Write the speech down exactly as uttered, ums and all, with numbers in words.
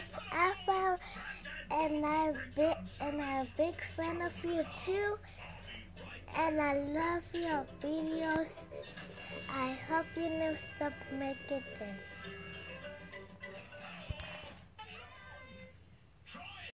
is Afro, and I'm big, and I'm a big fan of you too. And I love your videos. I hope you never stop making them.